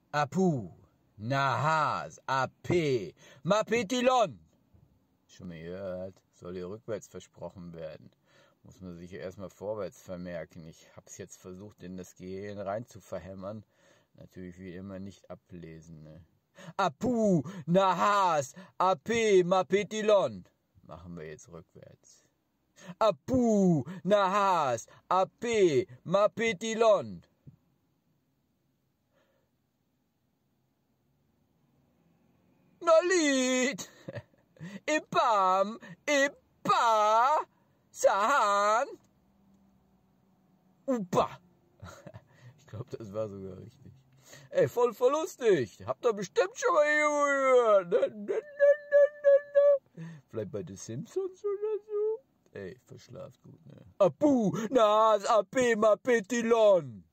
Apu, Nahas, AP, Mapetilon. Schon mal gehört, soll hier rückwärts versprochen werden. Muss man sich erstmal vorwärts vermerken. Ich hab's jetzt versucht, in das Gehirn rein zu verhämmern. Natürlich wie immer nicht ablesen, ne? Apu, Nahas, AP, Mapetilon. Machen wir jetzt rückwärts. Apu, Nahas, AP, Mapetilon. Nolit! Ipam, Ipa, Sahan, Upa. Ich glaube, das war sogar richtig. Ey, voll lustig. Habt ihr bestimmt schon mal gehört. Vielleicht bei The Simpsons oder so. Ey, verschlaft gut, ne? Apu, Nas, AP, Mapetilon.